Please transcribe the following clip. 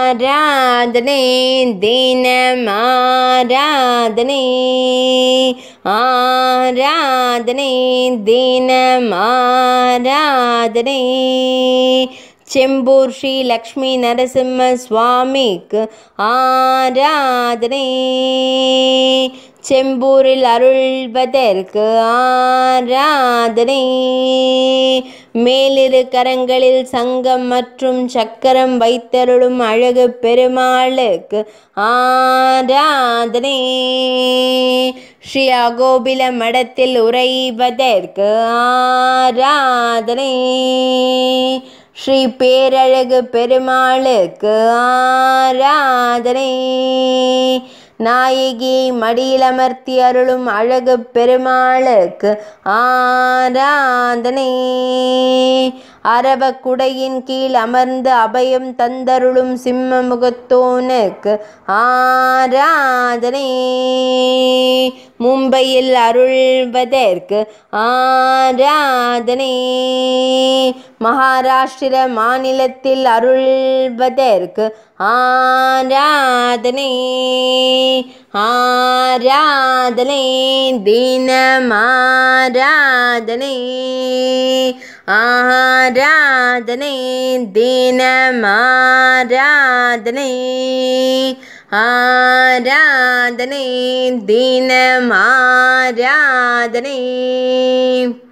ஆராதனை தினம் ஆராதனை ஆராதனை தினம் ஆராதனை செம்பூர் ஸ்ரீ லக்ஷ்மி நரசிம்ம சுவாமிக்கு ஆராதனை செம்பூரில் அருள்வதற்கு ஆராதனை மேலிரு கரங்களில் சங்கம் மற்றும் சக்கரம் வைத்தருளும் அழகு பெருமாளுக்கு ஆராதனை ஸ்ரீ அகோபில மடத்தில் உறைவதற்கு ஆராதனை ஸ்ரீ பேரழகு பெருமாளுக்கு ஆராதனை நாயகியை மடியில் அமர்த்தி அருளும் அழகு பெருமாளுக்கு ஆராதனை அரவக்குடையின் கீழ் அமர்ந்து அபயம் தந்தருளும் சிம்ம முகத்தோனுக்கு ஆராதனை மும்பையில் அருள்வதற்கு ஆராதனை மகாராஷ்டிர மாநிலத்தில் அருள்வதற்கு ஆராதனை ஆராதனை தினம் ஆராதனை ஆராதனை தினம் ஆராதனை ஆராதனை தினம் ஆராதனை